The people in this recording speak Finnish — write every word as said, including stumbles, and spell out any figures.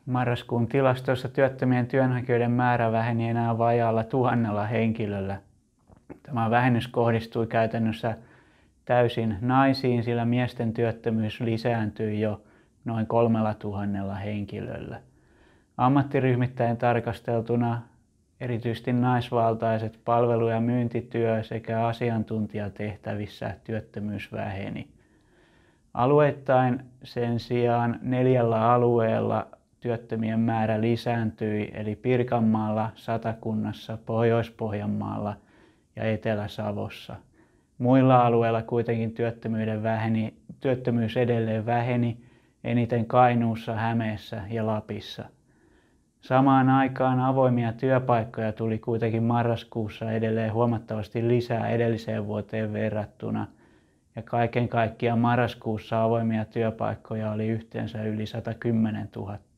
Marraskuun tilastoissa työttömien työnhakijoiden määrä väheni enää vajaalla tuhannella henkilöllä. Tämä vähennys kohdistui käytännössä täysin naisiin, sillä miesten työttömyys lisääntyi jo noin kolmella tuhannella henkilöllä. Ammattiryhmittäin tarkasteltuna erityisesti naisvaltaiset palvelu- ja myyntityö sekä asiantuntijatehtävissä työttömyys väheni. Alueittain sen sijaan neljällä alueella työttömien määrä lisääntyi, eli Pirkanmaalla, Satakunnassa, Pohjois-Pohjanmaalla ja Etelä-Savossa. Muilla alueilla kuitenkin työttömyyden väheni, työttömyys edelleen väheni, eniten Kainuussa, Hämeessä ja Lapissa. Samaan aikaan avoimia työpaikkoja tuli kuitenkin marraskuussa edelleen huomattavasti lisää edelliseen vuoteen verrattuna, ja kaiken kaikkiaan marraskuussa avoimia työpaikkoja oli yhteensä yli sata kymmentä tuhatta.